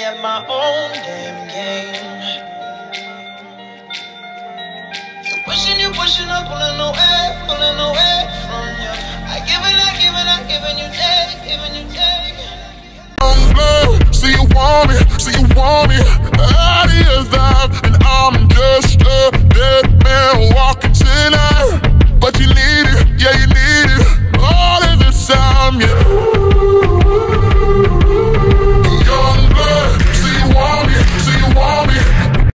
at my own damn game. You pushing, I'm pulling away from you. I giving you take. See you want me,